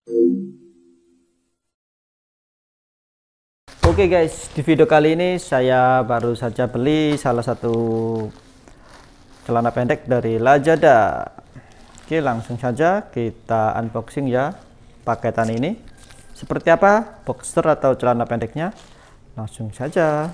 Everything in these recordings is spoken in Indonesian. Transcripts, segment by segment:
Oke guys, di video kali ini saya baru saja beli salah satu celana pendek dari Lazada. Oke, langsung saja kita unboxing ya paketan ini. Seperti apa boxer atau celana pendeknya? Langsung saja.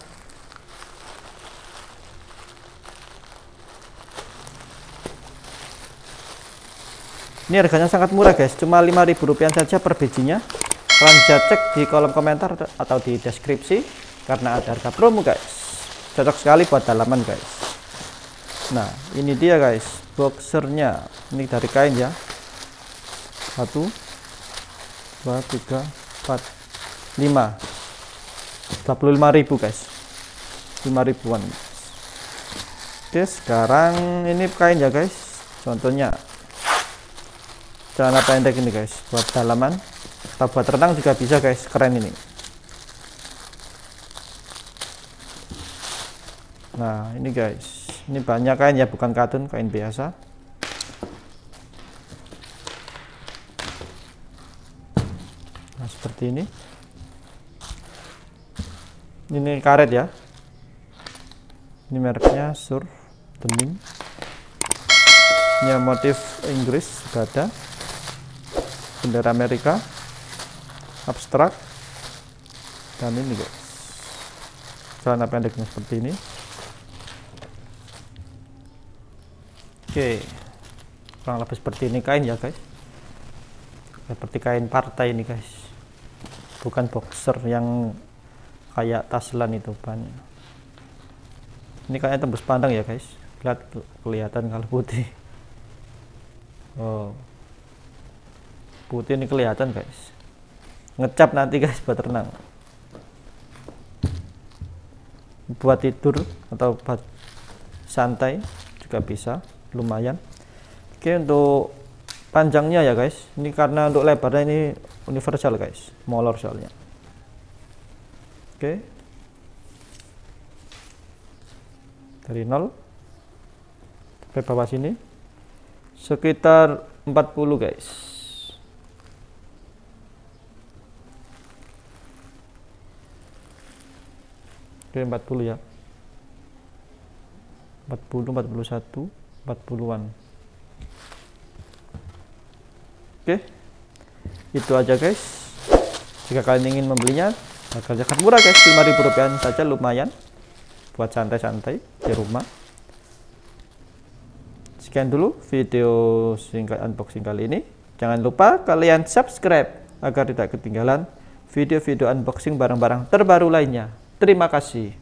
Ini harganya sangat murah guys, cuma Rp5.000 saja per bijinya. Kalian bisa cek di kolom komentar atau di deskripsi karena ada harga promo guys. Cocok sekali buat dalaman guys. Nah, ini dia guys boxernya. Ini dari kain ya. 1 2 3 4 5 25.000 guys. 5.000-an. Oke, sekarang ini kain ya guys. Contohnya celana pendek ini guys, buat dalaman atau buat renang juga bisa guys, keren ini. Nah ini guys, ini banyak kain ya, bukan katun, kain biasa. Nah seperti ini karet ya, ini mereknya Surf Denim. Ini motif Inggris juga ada, bendera Amerika, abstrak, dan ini guys celana pendeknya seperti ini. Oke, kurang lebih seperti ini kain ya guys, seperti kain partai ini guys, bukan boxer yang kayak taslan itu banyak. Ini kayaknya tembus pandang ya guys, kelihatan kalau putih. Oh, putih ini kelihatan guys, ngecap nanti guys buat renang, buat tidur atau buat santai juga bisa, lumayan. Oke, untuk panjangnya ya guys, ini karena untuk lebarnya ini universal guys, molor soalnya. Oke, dari 0 sampai bawah sini sekitar 40 guys. Oke, 40 ya, 40, 41, 40-an. Oke, itu aja guys. Jika kalian ingin membelinya, harganya sangat murah guys, Rp5.000 saja, lumayan buat santai-santai di rumah. Sekian dulu video singkat unboxing kali ini. Jangan lupa kalian subscribe agar tidak ketinggalan video-video unboxing barang-barang terbaru lainnya. Terima kasih.